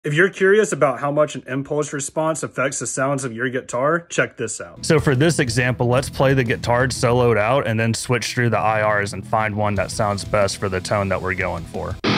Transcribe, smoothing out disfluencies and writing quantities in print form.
If you're curious about how much an impulse response affects the sounds of your guitar, check this out. So for this example, let's play the guitar soloed out and then switch through the IRs and find one that sounds best for the tone that we're going for.